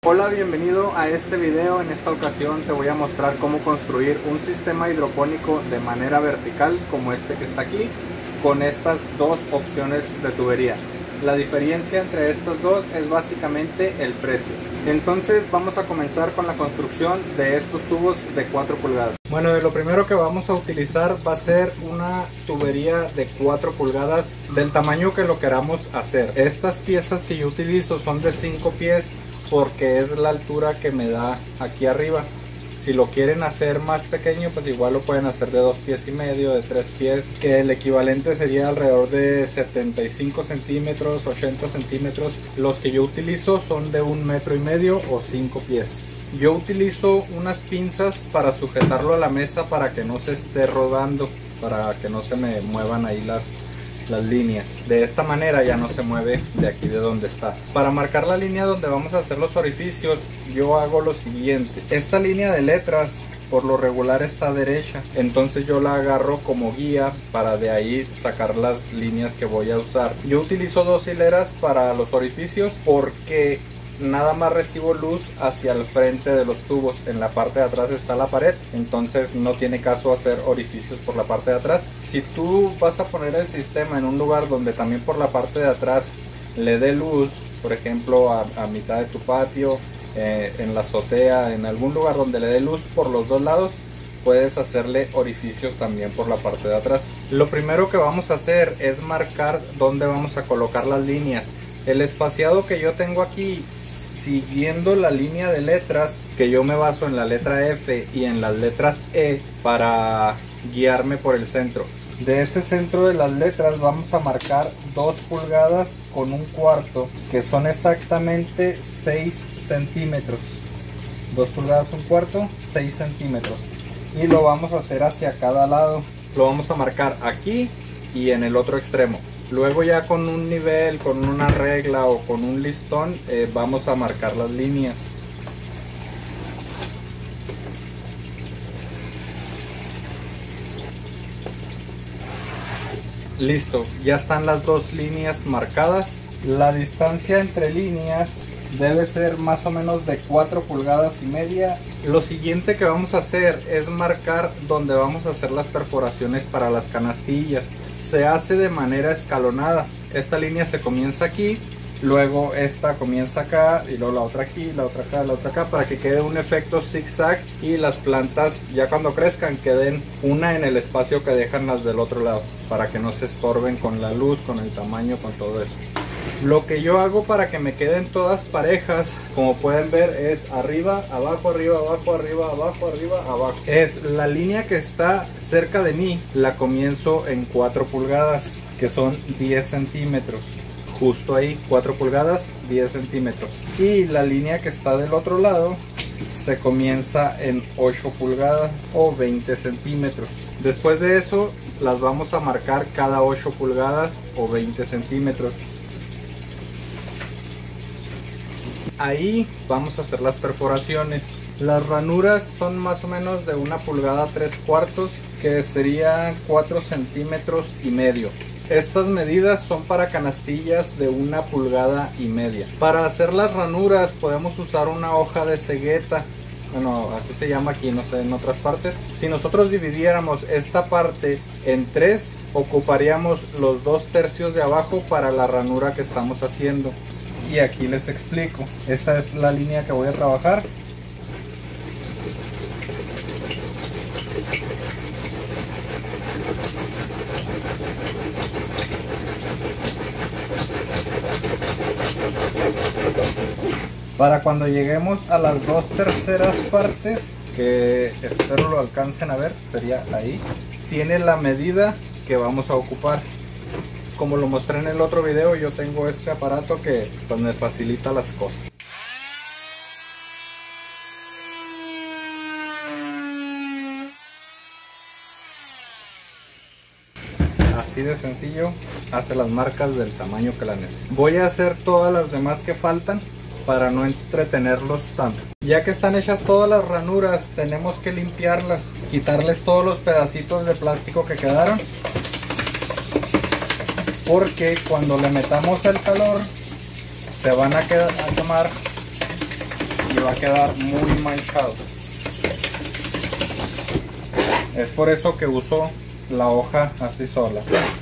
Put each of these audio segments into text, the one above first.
Hola, bienvenido a este video. En esta ocasión te voy a mostrar cómo construir un sistema hidropónico de manera vertical como este que está aquí, con estas dos opciones de tubería. La diferencia entre estos dos es básicamente el precio. Entonces vamos a comenzar con la construcción de estos tubos de 4 pulgadas. Bueno, lo primero que vamos a utilizar va a ser una tubería de 4 pulgadas del tamaño que lo queramos hacer. Estas piezas que yo utilizo son de 5 pies porque es la altura que me da aquí arriba. Si lo quieren hacer más pequeño, pues igual lo pueden hacer de 2 pies y medio, de 3 pies, que el equivalente sería alrededor de 75 centímetros, 80 centímetros. Los que yo utilizo son de 1,5 metros o 5 pies. Yo utilizo unas pinzas para sujetarlo a la mesa para que no se esté rodando, para que no se me muevan ahí las líneas. De esta manera ya no se mueve de aquí de donde está. Para marcar la línea donde vamos a hacer los orificios, yo hago lo siguiente. Esta línea de letras por lo regular está derecha, entonces yo la agarro como guía para de ahí sacar las líneas que voy a usar. Yo utilizo 2 hileras para los orificios porque nada más recibo luz hacia el frente de los tubos. En la parte de atrás está la pared, entonces no tiene caso hacer orificios por la parte de atrás. Si tú vas a poner el sistema en un lugar donde también por la parte de atrás le dé luz, por ejemplo a mitad de tu patio, en la azotea, en algún lugar donde le dé luz por los dos lados, puedes hacerle orificios también por la parte de atrás. Lo primero que vamos a hacer es marcar dónde vamos a colocar las líneas. El espaciado que yo tengo aquí, siguiendo la línea de letras, que yo me baso en la letra F y en las letras E para guiarme por el centro. De ese centro de las letras vamos a marcar 2 pulgadas con 1/4, que son exactamente 6 centímetros. 2 pulgadas 1/4, 6 centímetros. Y lo vamos a hacer hacia cada lado. Lo vamos a marcar aquí y en el otro extremo. Luego ya con un nivel, con una regla o con un listón, vamos a marcar las líneas. Listo, ya están las 2 líneas marcadas. La distancia entre líneas debe ser más o menos de 4 pulgadas y media. Lo siguiente que vamos a hacer es marcar donde vamos a hacer las perforaciones para las canastillas. Se hace de manera escalonada. Esta línea se comienza aquí, luego esta comienza acá y luego la otra aquí, la otra acá, la otra acá, para que quede un efecto zigzag y las plantas ya cuando crezcan queden una en el espacio que dejan las del otro lado, para que no se estorben con la luz, con el tamaño, con todo eso. Lo que yo hago para que me queden todas parejas, como pueden ver, es arriba, abajo, arriba, abajo, arriba, abajo, arriba, abajo. Es la línea que está cerca de mí, la comienzo en 4 pulgadas, que son 10 centímetros. Justo ahí, 4 pulgadas, 10 centímetros. Y la línea que está del otro lado se comienza en 8 pulgadas o 20 centímetros. Después de eso, las vamos a marcar cada 8 pulgadas o 20 centímetros. Ahí vamos a hacer las perforaciones. Las ranuras son más o menos de 1 pulgada 3/4, que serían 4 centímetros y medio. Estas medidas son para canastillas de 1 pulgada y media. Para hacer las ranuras podemos usar una hoja de cegueta. Bueno, así se llama aquí, no sé en otras partes. Si nosotros dividiéramos esta parte en 3, ocuparíamos los 2/3 de abajo para la ranura que estamos haciendo. Y aquí les explico. Esta es la línea que voy a trabajar. Para cuando lleguemos a las 2/3 partes, que espero lo alcancen a ver, sería ahí, tiene la medida que vamos a ocupar. Como lo mostré en el otro video, yo tengo este aparato que pues me facilita las cosas. Así de sencillo, hace las marcas del tamaño que la necesito. Voy a hacer todas las demás que faltan para no entretenerlos tanto. Ya que están hechas todas las ranuras, tenemos que limpiarlas, quitarles todos los pedacitos de plástico que quedaron, porque cuando le metamos el calor se van a quemar y va a quedar muy manchado. Es por eso que uso la hoja así sola.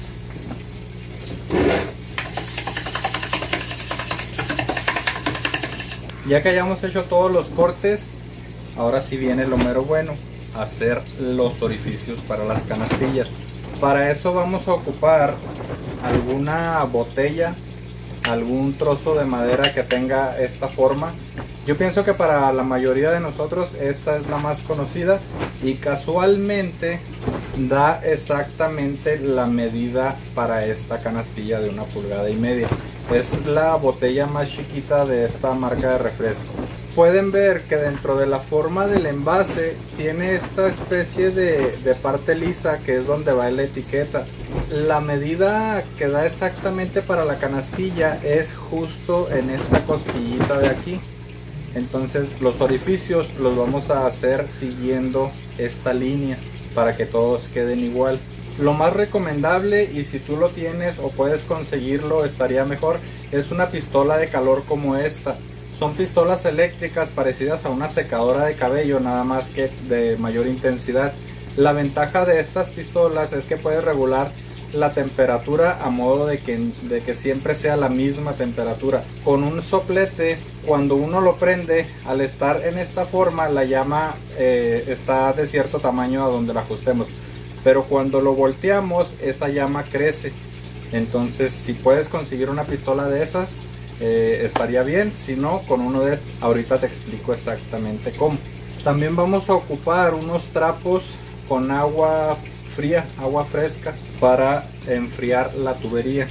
Ya que hayamos hecho todos los cortes, ahora sí viene lo mero bueno, hacer los orificios para las canastillas. Para eso vamos a ocupar alguna botella, algún trozo de madera que tenga esta forma. Yo pienso que para la mayoría de nosotros esta es la más conocida y casualmente da exactamente la medida para esta canastilla de 1,5 pulgadas. Es la botella más chiquita de esta marca de refresco. Pueden ver que dentro de la forma del envase tiene esta especie de parte lisa que es donde va la etiqueta. La medida que da exactamente para la canastilla es justo en esta costillita de aquí. Entonces los orificios los vamos a hacer siguiendo esta línea para que todos queden igual. Lo más recomendable, y si tú lo tienes o puedes conseguirlo estaría mejor, es una pistola de calor como esta. Son pistolas eléctricas parecidas a una secadora de cabello, nada más que de mayor intensidad. La ventaja de estas pistolas es que puedes regular la temperatura a modo de que siempre sea la misma temperatura. Con un soplete, cuando uno lo prende, al estar en esta forma, la llama está de cierto tamaño a donde la ajustemos. Pero cuando lo volteamos, esa llama crece. Entonces, si puedes conseguir una pistola de esas, estaría bien. Si no, con uno de estos, ahorita te explico exactamente cómo. También vamos a ocupar unos trapos con agua fría, agua fresca, para enfriar la tubería.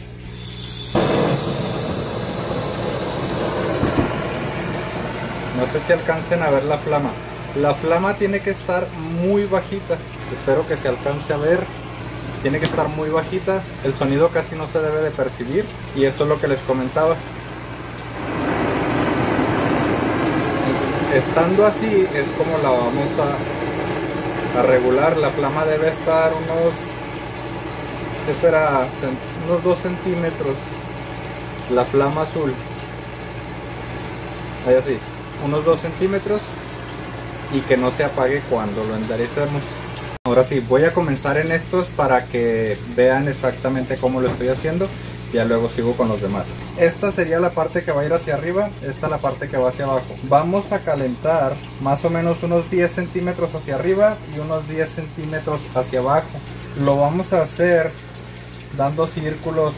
No sé si alcancen a ver la flama. La flama tiene que estar muy bajita. Espero que se alcance a ver. Tiene que estar muy bajita. El sonido casi no se debe de percibir. Y esto es lo que les comentaba. Estando así es como la vamos a regular. La flama debe estar unos, ¿qué será? Unos 2 centímetros. La flama azul. Ahí así. Unos 2 centímetros. Y que no se apague cuando lo enderecemos. Ahora sí, voy a comenzar en estos para que vean exactamente cómo lo estoy haciendo. Ya luego sigo con los demás. Esta sería la parte que va a ir hacia arriba, esta la parte que va hacia abajo. Vamos a calentar más o menos unos 10 centímetros hacia arriba y unos 10 centímetros hacia abajo. Lo vamos a hacer dando círculos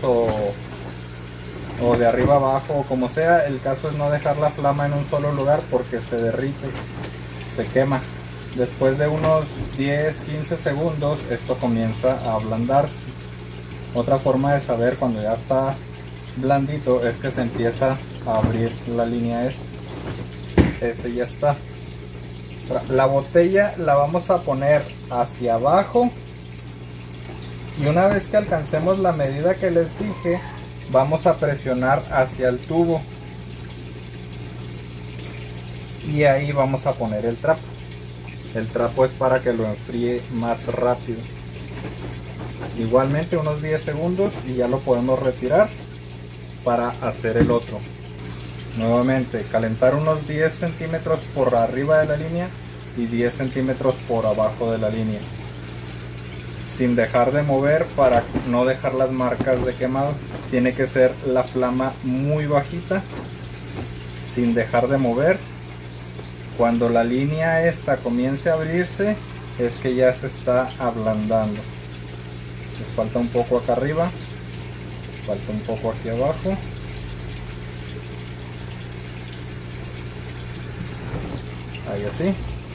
o de arriba abajo o como sea. El caso es no dejar la flama en un solo lugar porque se derrite, se quema. Después de unos 10-15 segundos esto comienza a ablandarse. Otra forma de saber cuando ya está blandito es que se empieza a abrir la línea esta. Ese ya está. La botella la vamos a poner hacia abajo y una vez que alcancemos la medida que les dije, vamos a presionar hacia el tubo y ahí vamos a poner el trapo. El trapo es para que lo enfríe más rápido. Igualmente unos 10 segundos y ya lo podemos retirar para hacer el otro. Nuevamente calentar unos 10 centímetros por arriba de la línea y 10 centímetros por abajo de la línea, sin dejar de mover para no dejar las marcas de quemado. Tiene que ser la flama muy bajita, sin dejar de mover. Cuando la línea esta comience a abrirse es que ya se está ablandando. Les falta un poco acá arriba, falta un poco aquí abajo. Ahí así.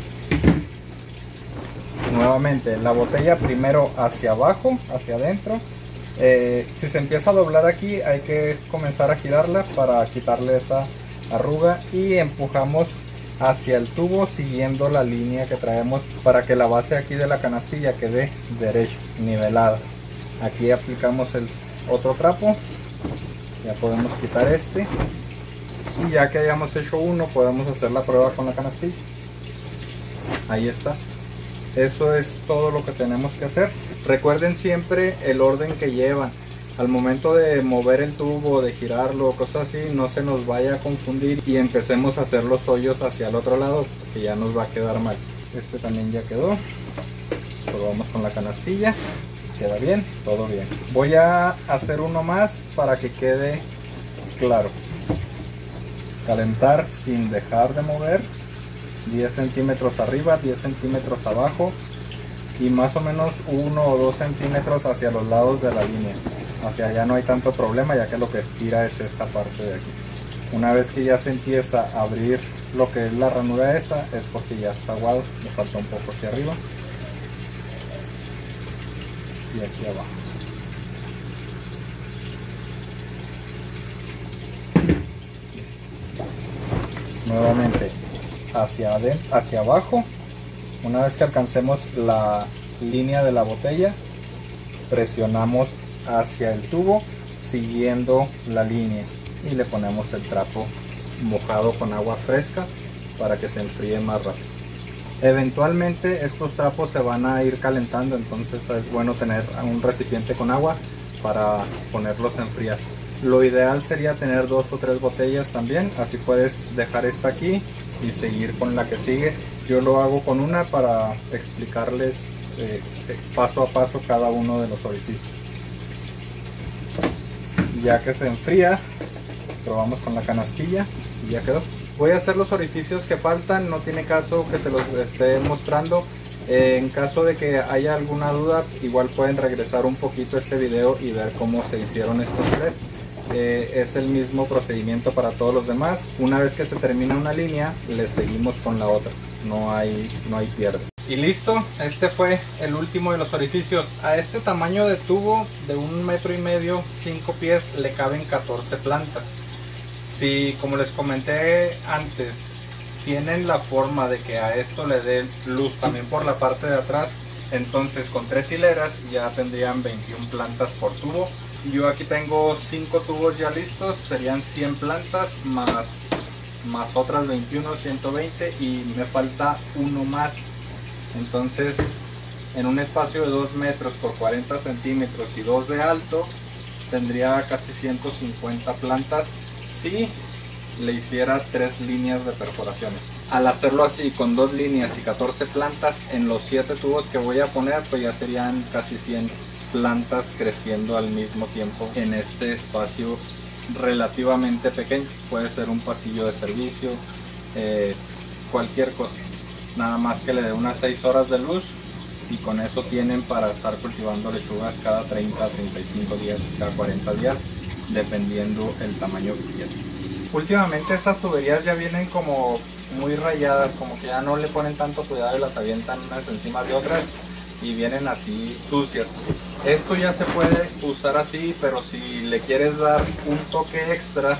Nuevamente la botella primero hacia abajo, hacia adentro. Si se empieza a doblar aquí hay que comenzar a girarla para quitarle esa arruga y empujamos hacia el tubo siguiendo la línea que traemos para que la base aquí de la canastilla quede derecha, nivelada. Aquí aplicamos el otro trapo, ya podemos quitar este y ya que hayamos hecho uno podemos hacer la prueba con la canastilla. Ahí está. Eso es todo lo que tenemos que hacer. Recuerden siempre el orden que llevan. al momento de mover el tubo, de girarlo, cosas así, no se nos vaya a confundir y empecemos a hacer los hoyos hacia el otro lado, porque ya nos va a quedar mal. Este también ya quedó. Probamos con la canastilla, queda bien, todo bien. Voy a hacer uno más para que quede claro. Calentar sin dejar de mover, 10 centímetros arriba, 10 centímetros abajo y más o menos 1 o 2 centímetros hacia los lados de la línea. Hacia allá no hay tanto problema, ya que lo que estira es esta parte de aquí. Una vez que ya se empieza a abrir lo que es la ranura esa, es porque ya está aguado. Me falta un poco aquí arriba y aquí abajo. Listo. Nuevamente hacia adentro, hacia abajo. Una vez que alcancemos la línea de la botella, presionamos hacia el tubo siguiendo la línea y le ponemos el trapo mojado con agua fresca para que se enfríe más rápido. Eventualmente estos trapos se van a ir calentando, entonces es bueno tener un recipiente con agua para ponerlos a enfriar. Lo ideal sería tener 2 o 3 botellas también, así puedes dejar esta aquí y seguir con la que sigue. Yo lo hago con una para explicarles paso a paso cada uno de los orificios. Ya que se enfría, probamos con la canastilla y ya quedó. Voy a hacer los orificios que faltan, no tiene caso que se los esté mostrando. En caso de que haya alguna duda, igual pueden regresar un poquito a este video y ver cómo se hicieron estos tres. Es el mismo procedimiento para todos los demás. Una vez que se termina una línea, le seguimos con la otra, no hay pierde. Y listo, este fue el último de los orificios. A este tamaño de tubo de 1,5 metros, 5 pies, le caben 14 plantas. Si, como les comenté antes, tienen la forma de que a esto le dé luz también por la parte de atrás, entonces con 3 hileras ya tendrían 21 plantas por tubo. Yo aquí tengo 5 tubos ya listos, serían 100 plantas más otras 21, 120 y me falta uno más. Entonces en un espacio de 2 metros por 40 centímetros y 2 de alto tendría casi 150 plantas si le hiciera 3 líneas de perforaciones. Al hacerlo así con 2 líneas y 14 plantas en los 7 tubos que voy a poner, pues ya serían casi 100 plantas creciendo al mismo tiempo en este espacio relativamente pequeño. Puede ser un pasillo de servicio, cualquier cosa. Nada más que le dé unas 6 horas de luz y con eso tienen para estar cultivando lechugas cada 30, 35 días, cada 40 días, dependiendo el tamaño que quieran. Últimamente estas tuberías ya vienen como muy rayadas, como que ya no le ponen tanto cuidado y las avientan unas encima de otras y vienen así sucias. Esto ya se puede usar así, pero si le quieres dar un toque extra,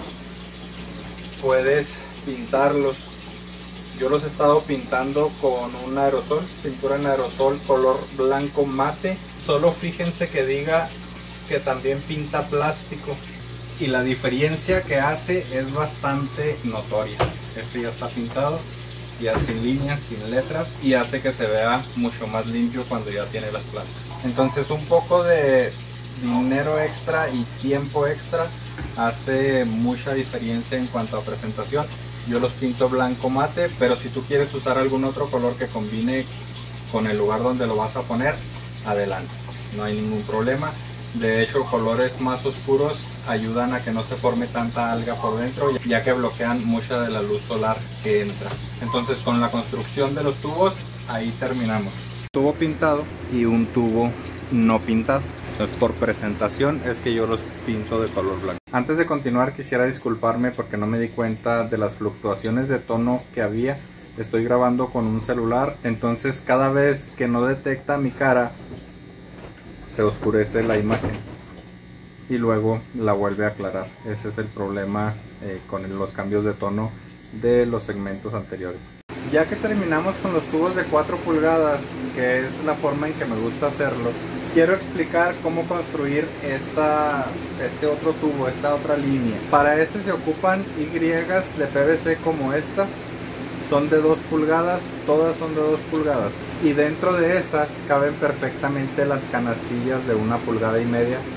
puedes pintarlos. Yo los he estado pintando con un aerosol, pintura en aerosol color blanco mate. Solo fíjense que diga que también pinta plástico y la diferencia que hace es bastante notoria. Este ya está pintado, ya sin líneas, sin letras, y hace que se vea mucho más limpio cuando ya tiene las plantas. Entonces un poco de dinero extra y tiempo extra hace mucha diferencia en cuanto a presentación. Yo los pinto blanco mate, pero si tú quieres usar algún otro color que combine con el lugar donde lo vas a poner, adelante, no hay ningún problema. De hecho, colores más oscuros ayudan a que no se forme tanta alga por dentro, ya que bloquean mucha de la luz solar que entra. Entonces con la construcción de los tubos, ahí terminamos. Tubo pintado y un tubo no pintado. Por presentación es que yo los pinto de color blanco. Antes de continuar quisiera disculparme porque no me di cuenta de las fluctuaciones de tono que había. Estoy grabando con un celular, entonces cada vez que no detecta mi cara se oscurece la imagen y luego la vuelve a aclarar. Ese es el problema con los cambios de tono de los segmentos anteriores. Ya que terminamos con los tubos de 4 pulgadas, que es la forma en que me gusta hacerlo, quiero explicar cómo construir este otro tubo, esta otra línea. Para ese se ocupan Y de PVC como esta. Son de 2 pulgadas, todas son de 2 pulgadas. Y dentro de esas caben perfectamente las canastillas de 1,5 pulgadas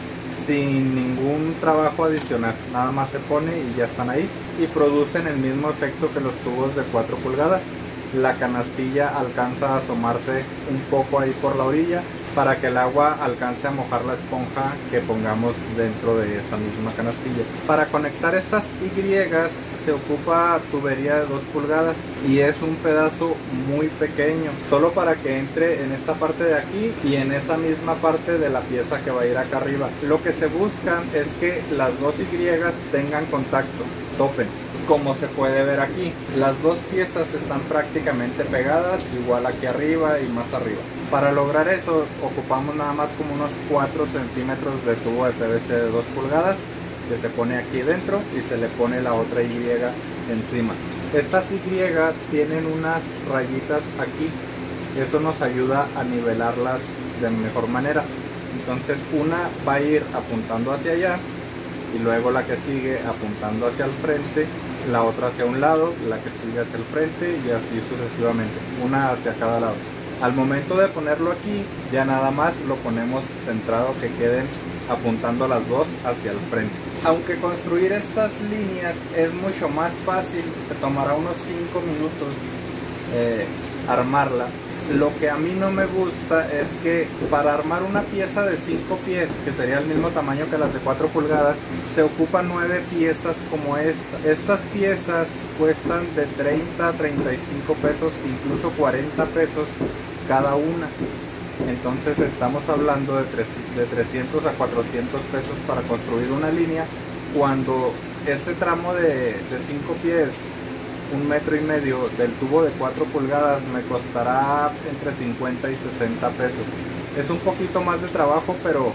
sin ningún trabajo adicional, nada más se pone y ya están ahí y producen el mismo efecto que los tubos de 4 pulgadas. La canastilla alcanza a asomarse un poco ahí por la orilla para que el agua alcance a mojar la esponja que pongamos dentro de esa misma canastilla. Para conectar estas Y se ocupa tubería de 2 pulgadas y es un pedazo muy pequeño, solo para que entre en esta parte de aquí y en esa misma parte de la pieza que va a ir acá arriba. Lo que se busca es que las 2 Y tengan contacto, topen. Como se puede ver aquí, las 2 piezas están prácticamente pegadas, igual aquí arriba y más arriba. Para lograr eso ocupamos nada más como unos 4 centímetros de tubo de PVC de 2 pulgadas que se pone aquí dentro y se le pone la otra Y encima. Estas Y tienen unas rayitas aquí, eso nos ayuda a nivelarlas de mejor manera. Entonces una va a ir apuntando hacia allá y luego la que sigue apuntando hacia el frente, la otra hacia un lado, la que sigue hacia el frente y así sucesivamente, una hacia cada lado. Al momento de ponerlo aquí, ya nada más lo ponemos centrado, que queden apuntando las 2 hacia el frente. Aunque construir estas líneas es mucho más fácil, te tomará unos 5 minutos armarla. Lo que a mí no me gusta es que para armar una pieza de 5 pies, que sería el mismo tamaño que las de 4 pulgadas, se ocupan 9 piezas como esta. Estas piezas cuestan de 30 a 35 pesos, incluso 40 pesos cada una. Entonces estamos hablando de 300 a 400 pesos para construir una línea, cuando ese tramo de 5 pies, 1,5 metros del tubo de 4 pulgadas me costará entre 50 y 60 pesos. Es un poquito más de trabajo, pero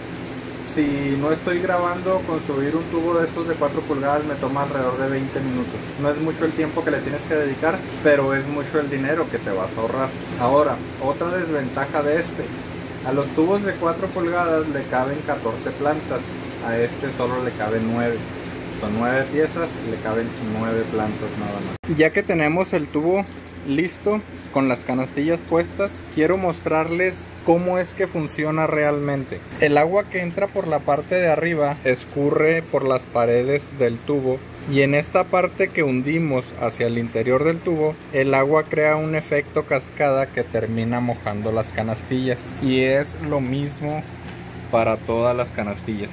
si no estoy grabando, construir un tubo de esos de 4 pulgadas me toma alrededor de 20 minutos. No es mucho el tiempo que le tienes que dedicar, pero es mucho el dinero que te vas a ahorrar. Ahora, otra desventaja de este: a los tubos de 4 pulgadas le caben 14 plantas, a este solo le caben 9. Son 9 piezas, le caben 9 plantas nada más. Ya que tenemos el tubo listo con las canastillas puestas, quiero mostrarles cómo es que funciona realmente. El agua que entra por la parte de arriba escurre por las paredes del tubo, y en esta parte que hundimos hacia el interior del tubo, el agua crea un efecto cascada que termina mojando las canastillas, y es lo mismo para todas las canastillas,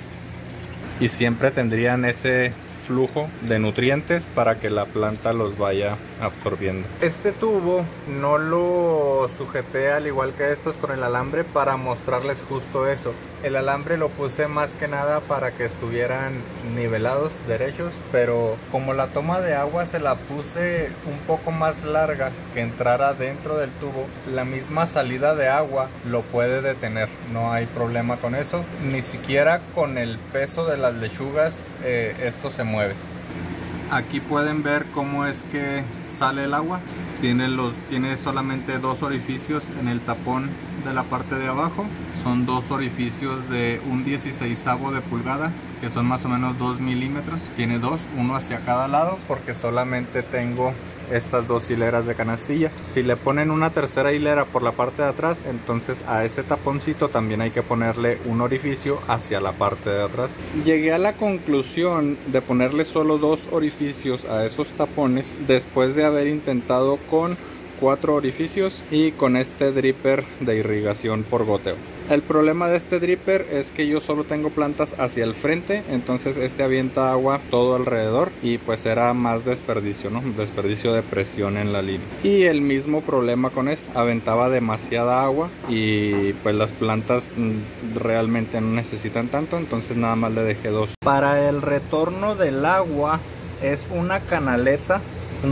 y siempre tendrían ese flujo de nutrientes para que la planta los vaya absorbiendo. Este tubo no lo sujeté al igual que estos con el alambre para mostrarles justo eso. El alambre lo puse más que nada para que estuvieran nivelados, derechos, pero como la toma de agua se la puse un poco más larga, que entrara dentro del tubo, la misma salida de agua lo puede detener. No hay problema con eso, ni siquiera con el peso de las lechugas esto se mueve. Aquí pueden ver cómo es que sale el agua. Tiene solamente 2 orificios en el tapón de la parte de abajo. Son 2 orificios de un 16avo de pulgada, que son más o menos 2 milímetros. Tiene 2, uno hacia cada lado, porque solamente tengo estas 2 hileras de canastilla. Si le ponen una tercera hilera por la parte de atrás, entonces a ese taponcito también hay que ponerle un orificio hacia la parte de atrás. Llegué a la conclusión de ponerle solo 2 orificios a esos tapones, después de haber intentado con 4 orificios y con este dripper de irrigación por goteo. El problema de este dripper es que yo solo tengo plantas hacia el frente, entonces este avienta agua todo alrededor y pues era más desperdicio, ¿no? Desperdicio de presión en la línea. Y el mismo problema con este, aventaba demasiada agua y pues las plantas realmente no necesitan tanto, entonces nada más le dejé 2. Para el retorno del agua es una canaleta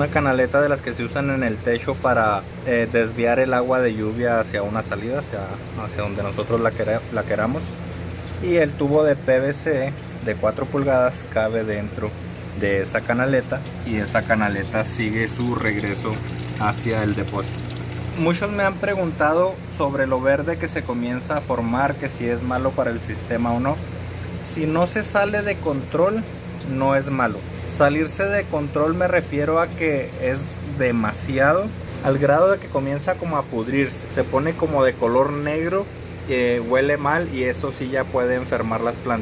de las que se usan en el techo para desviar el agua de lluvia hacia una salida, hacia donde nosotros la queramos. Y el tubo de PVC de 4 pulgadas cabe dentro de esa canaleta, y esa canaleta sigue su regreso hacia el depósito. Muchos me han preguntado sobre lo verde que se comienza a formar, que si es malo para el sistema o no. Si no se sale de control, no es malo. Salirse de control me refiero a que es demasiado, al grado de que comienza como a pudrirse, se pone como de color negro, que huele mal, y eso sí ya puede enfermar las plantas.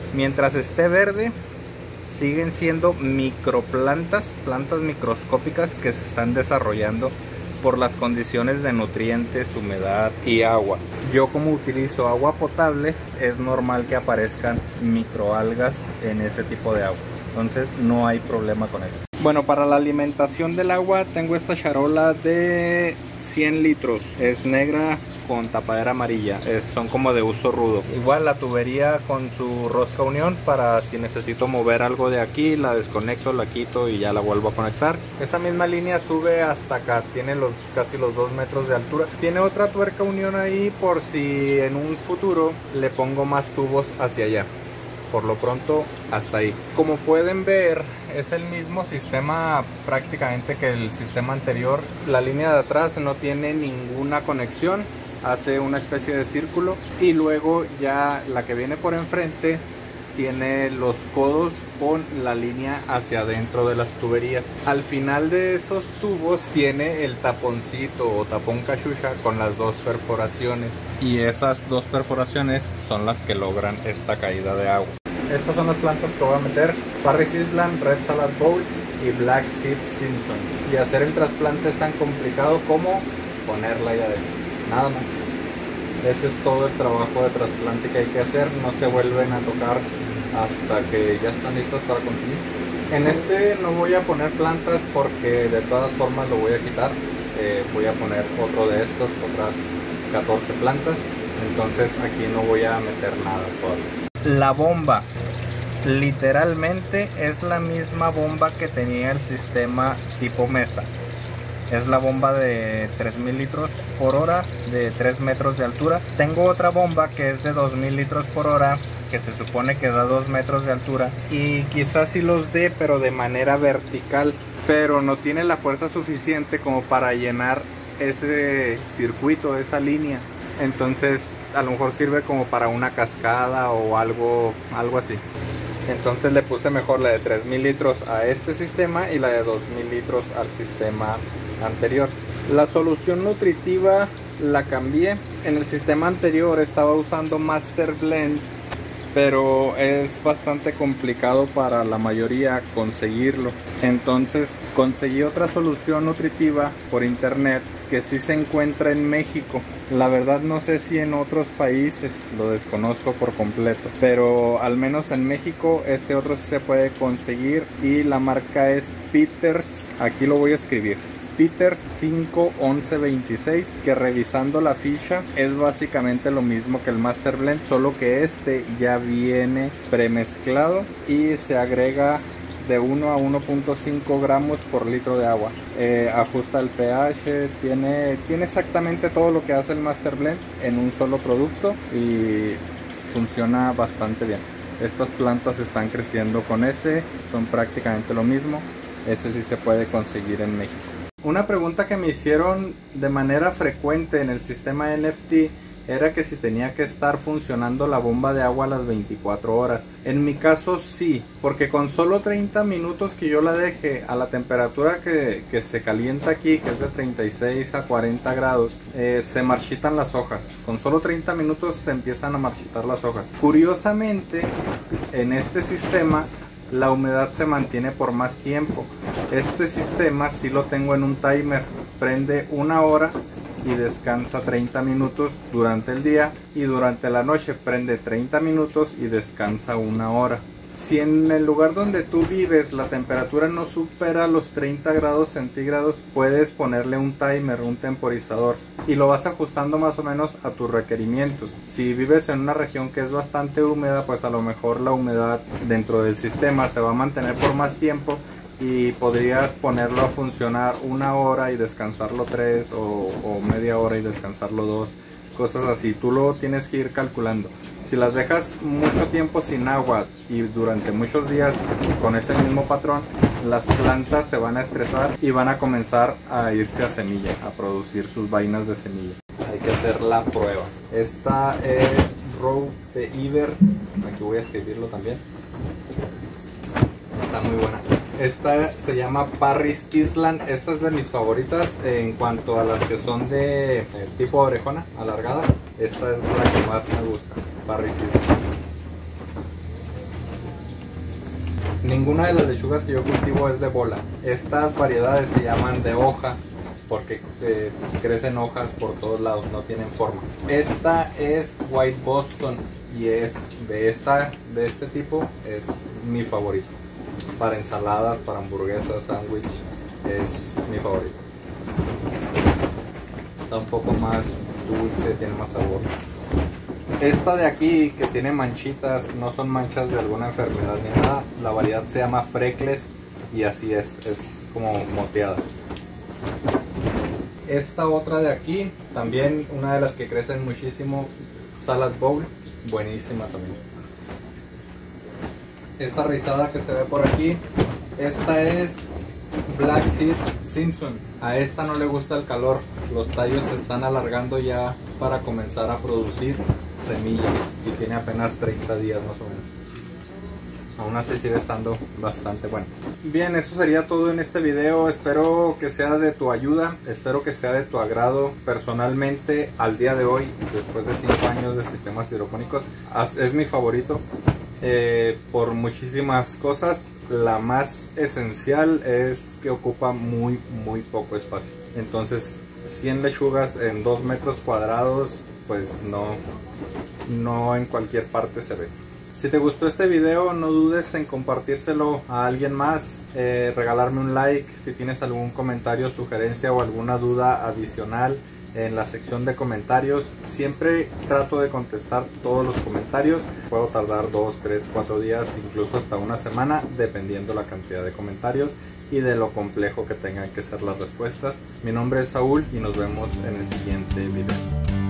Mientras esté verde, siguen siendo microplantas, plantas microscópicas que se están desarrollando por las condiciones de nutrientes, humedad y agua. Yo, como utilizo agua potable, es normal que aparezcan microalgas en ese tipo de agua. Entonces no hay problema con eso. Bueno, para la alimentación del agua tengo esta charola de 100 litros. Es negra con tapadera amarilla. Son como de uso rudo. Igual la tubería con su rosca unión para si necesito mover algo de aquí, la desconecto, la quito y ya la vuelvo a conectar. Esa misma línea sube hasta acá. Tiene casi los 2 metros de altura. Tiene otra tuerca unión ahí por si en un futuro le pongo más tubos hacia allá. Por lo pronto, hasta ahí. Como pueden ver, es el mismo sistema prácticamente que el sistema anterior. La línea de atrás no tiene ninguna conexión, hace una especie de círculo, y luego ya la que viene por enfrente tiene los codos con la línea hacia adentro de las tuberías. Al final de esos tubos tiene el taponcito o tapón cachucha con las 2 perforaciones, y esas 2 perforaciones son las que logran esta caída de agua. Estas son las plantas que voy a meter: Parris Island, Red Salad Bowl y Black Seed Simpson. Y hacer el trasplante es tan complicado como ponerla ahí adentro, nada más. Ese es todo el trabajo de trasplante que hay que hacer. No se vuelven a tocar hasta que ya están listas para consumir. En este no voy a poner plantas porque de todas formas lo voy a quitar. Voy a poner otro de estos, otras 14 plantas. Entonces aquí no voy a meter nada todavía. La bomba literalmente es la misma bomba que tenía el sistema tipo mesa. Es la bomba de 3000 litros por hora de 3 metros de altura. Tengo otra bomba que es de 2000 litros por hora, que se supone que da 2 metros de altura, y quizás sí los dé, pero de manera vertical, pero no tiene la fuerza suficiente como para llenar ese circuito, esa línea. Entonces a lo mejor sirve como para una cascada o algo así. Entonces le puse mejor la de 3000 litros a este sistema y la de 2000 litros al sistema anterior. La solución nutritiva la cambié. En el sistema anterior estaba usando Master Blend, pero es bastante complicado para la mayoría conseguirlo. Entonces conseguí otra solución nutritiva por internet que sí se encuentra en México. La verdad no sé si en otros países, lo desconozco por completo, pero al menos en México este otro sí se puede conseguir, y la marca es Peters. Aquí lo voy a escribir: Peters 51126, que revisando la ficha es básicamente lo mismo que el Master Blend, solo que este ya viene premezclado y se agrega de 1 a 1.5 gramos por litro de agua. Ajusta el pH, tiene exactamente todo lo que hace el Master Blend en un solo producto y funciona bastante bien. Estas plantas están creciendo con ese, son prácticamente lo mismo. Ese sí se puede conseguir en México. Una pregunta que me hicieron de manera frecuente en el sistema NFT era que si tenía que estar funcionando la bomba de agua a las 24 horas. En mi caso sí, porque con solo 30 minutos que yo la deje a la temperatura que se calienta aquí, que es de 36 a 40 grados, se marchitan las hojas. Con solo 30 minutos se empiezan a marchitar las hojas. Curiosamente, en este sistema la humedad se mantiene por más tiempo. Este sistema sí lo tengo en un timer, prende 1 hora y descansa 30 minutos durante el día, y durante la noche prende 30 minutos y descansa 1 hora. Si en el lugar donde tú vives la temperatura no supera los 30 grados centígrados, puedes ponerle un timer, un temporizador, y lo vas ajustando más o menos a tus requerimientos. Si vives en una región que es bastante húmeda, pues a lo mejor la humedad dentro del sistema se va a mantener por más tiempo, y podrías ponerlo a funcionar 1 hora y descansarlo 3, o media hora y descansarlo 2, cosas así. Tú lo tienes que ir calculando. Si las dejas mucho tiempo sin agua y durante muchos días con ese mismo patrón, las plantas se van a estresar y van a comenzar a irse a semilla, a producir sus vainas de semilla. Hay que hacer la prueba. Esta es Row de Iber. Aquí voy a escribirlo también. Está muy buena. Esta se llama Parris Island. Esta es de mis favoritas en cuanto a las que son de tipo orejona, alargadas. Esta es la que más me gusta, Parris Island. Ninguna de las lechugas que yo cultivo es de bola. Estas variedades se llaman de hoja porque crecen hojas por todos lados, no tienen forma. Esta es White Boston y es de este tipo, es mi favorito. Para ensaladas, para hamburguesas, sándwich, es mi favorito. Está un poco más dulce, tiene más sabor. Esta de aquí que tiene manchitas, no son manchas de alguna enfermedad ni nada. La variedad se llama Freckles y así es como moteada. Esta otra de aquí, también una de las que crecen muchísimo, Salad Bowl, buenísima también. Esta rizada que se ve por aquí, esta es Black Seed Simpson. A esta no le gusta el calor, los tallos se están alargando ya para comenzar a producir semilla y tiene apenas 30 días más o menos. Aún así sigue estando bastante bueno. Bien, eso sería todo en este video. Espero que sea de tu ayuda, espero que sea de tu agrado. Personalmente, al día de hoy, después de 5 años de sistemas hidropónicos, es mi favorito por muchísimas cosas. La más esencial es que ocupa muy poco espacio. Entonces 100 lechugas en 2 metros cuadrados, pues no en cualquier parte se ve. Si te gustó este video, no dudes en compartírselo a alguien más, regalarme un like. Si tienes algún comentario, sugerencia o alguna duda adicional, en la sección de comentarios. Siempre trato de contestar todos los comentarios. Puedo tardar 2, 3, 4 días, incluso hasta una semana, dependiendo la cantidad de comentarios y de lo complejo que tengan que ser las respuestas. Mi nombre es Saúl y nos vemos en el siguiente video.